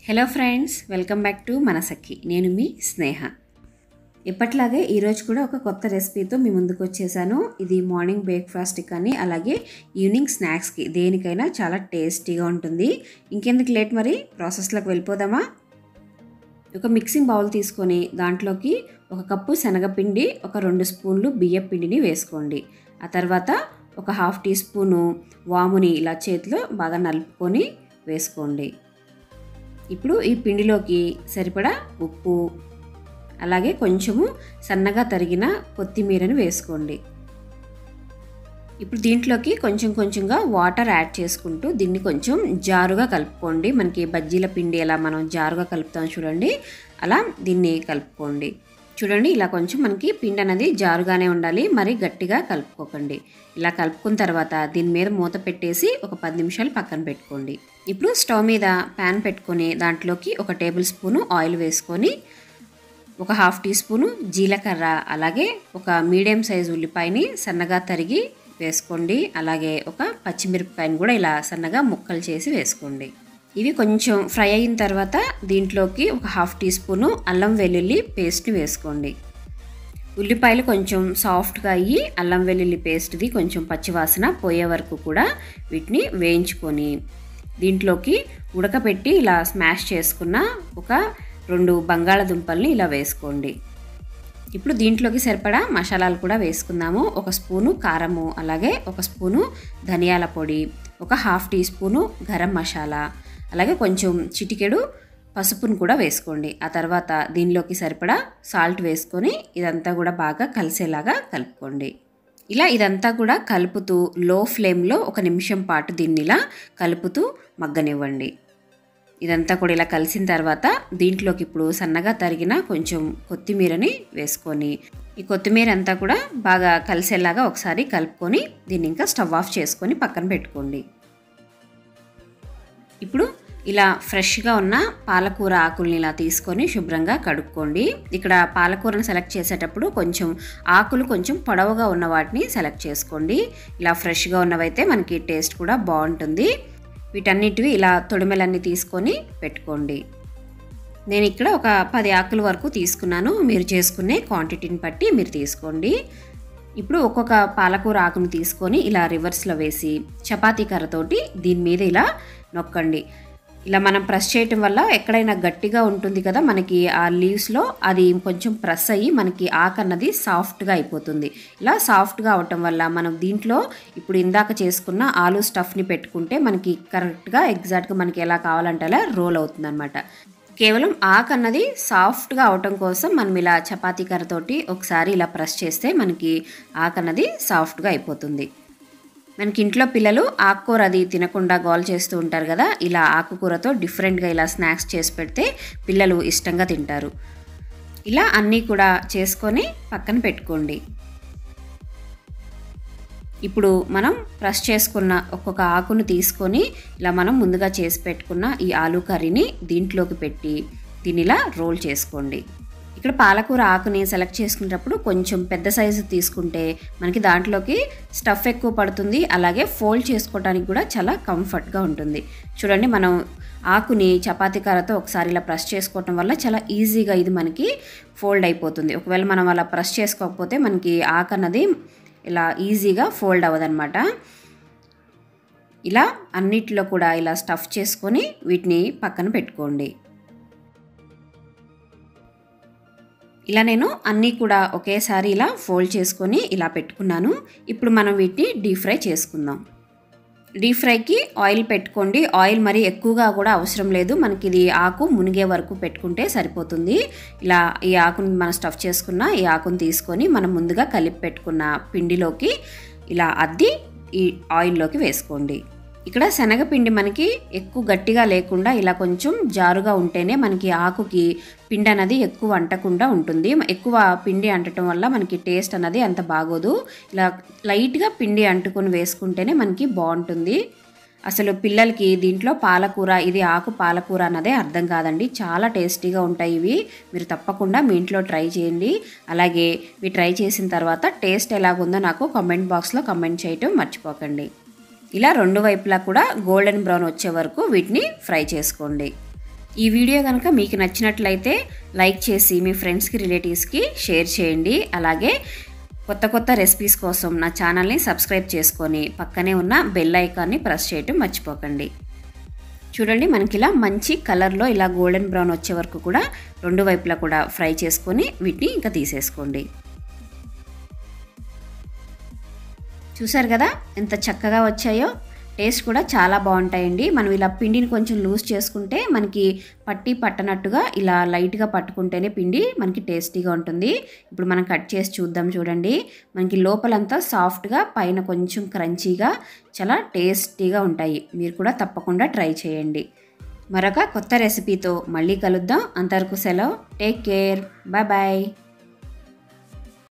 Hello friends, welcome back to Manasakhi. నేను మీ స్నేహ. ఎప్పట్లాగే ఈరోజు కూడా ఒక కొత్త రెసిపీతో మీ ముందుకు వచ్చేసాను. ఇది మార్నింగ్ బ్రేక్ఫాస్ట్కి కానీ అలాగే ఈవినింగ్ స్నాక్స్కి దేనికైనా చాలా టేస్టీగా ఉంటుంది. ఇంకెందుకు లేట్, మరి ప్రాసెస్లోకి వెళ్ళిపోదామా? ఒక మిక్సింగ్ బౌల్ తీసుకొని దాంట్లోకి ఒక కప్పు శనగపిండి, ఒక 2 స్పూన్లు బియ్యం పిండిని వేసుకోండి. ఆ తర్వాత ఒక 1/2 టీ స్పూను వాముని ఇలా చేతిలో బాగా నలుపుకొని వేసుకోండి. ఇప్పుడు ఈ పిండిలోకి సరిపడా ఉప్పు, అలాగే కొంచెము సన్నగా తరిగిన కొత్తిమీరని వేసుకోండి. ఇప్పుడు దీంట్లోకి కొంచెంగా వాటర్ యాడ్ చేసుకుంటూ దీన్ని కొంచెం జారుగా కలుపుకోండి. మనకి బజ్జీల పిండి ఎలా మనం జారుగా కలుపుతాం చూడండి, అలా దీన్ని కలుపుకోండి. చూడండి, ఇలా కొంచెం మనకి పిండి అనేది జారుగానే ఉండాలి, మరి గట్టిగా కలుపుకోకండి. ఇలా కలుపుకున్న తర్వాత దీని మీద మూత పెట్టేసి ఒక 10 నిమిషాలు పక్కన పెట్టుకోండి. ఇప్పుడు స్టవ్ మీద ప్యాన్ పెట్టుకొని దాంట్లోకి ఒక టేబుల్ స్పూను ఆయిల్ వేసుకొని ఒక 1/2 టీ స్పూను జీలకర్ర, అలాగే ఒక మీడియం సైజు ఉల్లిపాయని సన్నగా తరిగి వేసుకోండి. అలాగే ఒక పచ్చిమిరపకాయని కూడా ఇలా సన్నగా ముక్కలు చేసి వేసుకోండి. ఇవి కొంచెం ఫ్రై అయిన తర్వాత దీంట్లోకి ఒక 1/2 టీ స్పూను అల్లం వెల్లుల్లి పేస్ట్ని వేసుకోండి. ఉల్లిపాయలు కొంచెం సాఫ్ట్గా అయ్యి అల్లం వెల్లుల్లి పేస్ట్ది కొంచెం పచ్చివాసన పోయే వరకు కూడా వీటిని వేయించుకొని దీంట్లోకి ఉడకపెట్టి ఇలా స్మాష్ చేసుకున్న ఒక 2 బంగాళదుంపల్ని ఇలా వేసుకోండి. ఇప్పుడు దీంట్లోకి సరిపడా మసాలాలు కూడా వేసుకుందాము. ఒక స్పూను కారము, అలాగే ఒక స్పూను ధనియాల పొడి, ఒక 1/2 టీ స్పూను గరం మసాలా, అలాగే కొంచెం చిటికెడు పసుపును కూడా వేసుకోండి. ఆ తర్వాత దీనిలోకి సరిపడా సాల్ట్ వేసుకొని ఇదంతా కూడా బాగా కలిసేలాగా కలుపుకోండి. ఇలా ఇదంతా కూడా కలుపుతూ లో ఫ్లేమ్లో 1 నిమిషం పాటు దీన్ని ఇలా కలుపుతూ మగ్గనివ్వండి. ఇదంతా కూడా ఇలా కలిసిన తర్వాత దీంట్లోకి ఇప్పుడు సన్నగా తరిగిన కొంచెం కొత్తిమీరని వేసుకొని ఈ కొత్తిమీర అంతా కూడా బాగా కలిసేలాగా ఒకసారి కలుపుకొని దీన్ని ఇంకా స్టవ్ ఆఫ్ చేసుకొని పక్కన పెట్టుకోండి. ఇప్పుడు ఇలా ఫ్రెష్గా ఉన్న పాలకూర ఆకుల్ని ఇలా తీసుకొని శుభ్రంగా కడుక్కోండి. ఇక్కడ పాలకూరను సెలెక్ట్ చేసేటప్పుడు కొంచెం ఆకులు కొంచెం పొడవుగా ఉన్న వాటిని సెలెక్ట్ చేసుకోండి. ఇలా ఫ్రెష్గా ఉన్నవైతే మనకి టేస్ట్ కూడా బాగుంటుంది. వీటన్నిటివి ఇలా తొడిమెలన్నీ తీసుకొని పెట్టుకోండి. నేను ఇక్కడ ఒక 10 ఆకుల వరకు తీసుకున్నాను. మీరు చేసుకునే క్వాంటిటీని బట్టి మీరు తీసుకోండి. ఇప్పుడు ఒక్కొక్క పాలకూర ఆకును తీసుకొని ఇలా రివర్స్లో వేసి చపాతీ కర్రతోటి దీని మీద ఇలా నొక్కండి. ఇలా మనం ప్రెస్ చేయటం వల్ల ఎక్కడైనా గట్టిగా ఉంటుంది కదా మనకి ఆ లీవ్స్లో, అది కొంచెం ప్రెస్ అయ్యి మనకి ఆకు అన్నది సాఫ్ట్గా అయిపోతుంది. ఇలా సాఫ్ట్గా అవటం వల్ల మనం దీంట్లో ఇప్పుడు ఇందాక చేసుకున్న ఆలు స్టఫ్ని పెట్టుకుంటే మనకి కరెక్ట్గా ఎగ్జాక్ట్గా మనకి ఎలా కావాలంటే అలా రోల్ అవుతుంది అనమాట. కేవలం ఆకు అన్నది సాఫ్ట్గా అవటం కోసం మనం ఇలా చపాతీ కర్రతోటి ఒకసారి ఇలా ప్రెస్ చేస్తే మనకి ఆకు అన్నది సాఫ్ట్గా అయిపోతుంది. మనకి ఇంట్లో పిల్లలు ఆకుకూర అది తినకుండా గోల్ చేస్తూ ఉంటారు కదా, ఇలా ఆకుకూరతో డిఫరెంట్గా ఇలా స్నాక్స్ చేసి పెడితే పిల్లలు ఇష్టంగా తింటారు. ఇలా అన్నీ కూడా చేసుకొని పక్కన పెట్టుకోండి. ఇప్పుడు మనం ప్రెస్ చేసుకున్న ఒక్కొక్క ఆకును తీసుకొని ఇలా మనం ముందుగా చేసి పెట్టుకున్న ఈ ఆలు కర్రీని దీంట్లోకి పెట్టి దీన్ని ఇలా రోల్ చేసుకోండి. ఇక్కడ పాలకూర ఆకుని సెలెక్ట్ చేసుకునేటప్పుడు కొంచెం పెద్ద సైజు తీసుకుంటే మనకి దాంట్లోకి స్టఫ్ ఎక్కువ పడుతుంది, అలాగే ఫోల్డ్ చేసుకోవడానికి కూడా చాలా కంఫర్ట్గా ఉంటుంది. చూడండి, మనం ఆకుని చపాతీ కర్రతో ఒకసారి ఇలా ప్రెస్ చేసుకోవటం వల్ల చాలా ఈజీగా ఇది మనకి ఫోల్డ్ అయిపోతుంది. ఒకవేళ మనం అలా ప్రెస్ చేసుకోకపోతే మనకి ఆకు అన్నది ఇలా ఈజీగా ఫోల్డ్ అవ్వదన్నమాట. ఇలా అన్నిటిలో కూడా ఇలా స్టఫ్ చేసుకొని వీటిని పక్కన పెట్టుకోండి. ఇలా నేను అన్నీ కూడా ఒకేసారి ఇలా ఫోల్డ్ చేసుకొని ఇలా పెట్టుకున్నాను. ఇప్పుడు మనం వీటిని డీప్ ఫ్రై చేసుకుందాం. డీప్ ఫ్రైకి ఆయిల్ పెట్టుకోండి. ఆయిల్ మరి ఎక్కువగా కూడా అవసరం లేదు, మనకి ఇది ఆకు మునిగే వరకు పెట్టుకుంటే సరిపోతుంది. ఇలా ఈ ఆకుని మనం స్టఫ్ చేసుకున్న ఈ ఆకుని తీసుకొని మనం ముందుగా కలిపి పెట్టుకున్న పిండిలోకి ఇలా అద్ది ఈ ఆయిల్లోకి వేసుకోండి. ఇక్కడ శనగపిండి మనకి ఎక్కువ గట్టిగా లేకుండా ఇలా కొంచెం జారుగా ఉంటేనే మనకి ఆకుకి పిండి అనేది ఎక్కువ అంటకుండా ఉంటుంది. ఎక్కువ పిండి అంటడం వల్ల మనకి టేస్ట్ అన్నది అంత బాగోదు. ఇలా లైట్గా పిండి అంటుకొని వేసుకుంటేనే మనకి బాగుంటుంది. అసలు పిల్లలకి దీంట్లో పాలకూర, ఇది ఆకు పాలకూర అన్నదే అర్థం కాదండి. చాలా టేస్టీగా ఉంటాయి ఇవి. మీరు తప్పకుండా మీ ఇంట్లో ట్రై చేయండి. అలాగే ఇవి ట్రై చేసిన తర్వాత టేస్ట్ ఎలాగుందో నాకు కామెంట్ బాక్స్లో కామెంట్ చేయటం మర్చిపోకండి. ఇలా 2 వైపులా కూడా గోల్డెన్ బ్రౌన్ వచ్చే వరకు వీటిని ఫ్రై చేసుకోండి. ఈ వీడియో కనుక మీకు నచ్చినట్లయితే లైక్ చేసి మీ ఫ్రెండ్స్కి రిలేటివ్స్కి షేర్ చేయండి. అలాగే కొత్త కొత్త రెసిపీస్ కోసం నా ఛానల్ని సబ్స్క్రైబ్ చేసుకొని పక్కనే ఉన్న బెల్ ఐకాన్ని ప్రెస్ చేయటం మర్చిపోకండి. చూడండి, మనకి ఇలా మంచి కలర్లో ఇలా గోల్డెన్ బ్రౌన్ వచ్చే వరకు కూడా రెండు వైపులా కూడా ఫ్రై చేసుకొని వీటిని ఇంకా తీసేసుకోండి. చూసారు కదా ఎంత చక్కగా వచ్చాయో. టేస్ట్ కూడా చాలా బాగుంటాయండి. మనం ఇలా పిండిని కొంచెం లూజ్ చేసుకుంటే మనకి పట్టనట్టుగా ఇలా లైట్గా పట్టుకుంటేనే పిండి మనకి టేస్టీగా ఉంటుంది. ఇప్పుడు మనం కట్ చేసి చూద్దాం. చూడండి, మనకి లోపలంతా సాఫ్ట్గా పైన కొంచెం క్రంచీగా చాలా టేస్టీగా ఉంటాయి. మీరు కూడా తప్పకుండా ట్రై చేయండి. మరొక కొత్త రెసిపీతో మళ్ళీ కలుద్దాం. అంతవరకు సెలవు. Take care. Bye bye.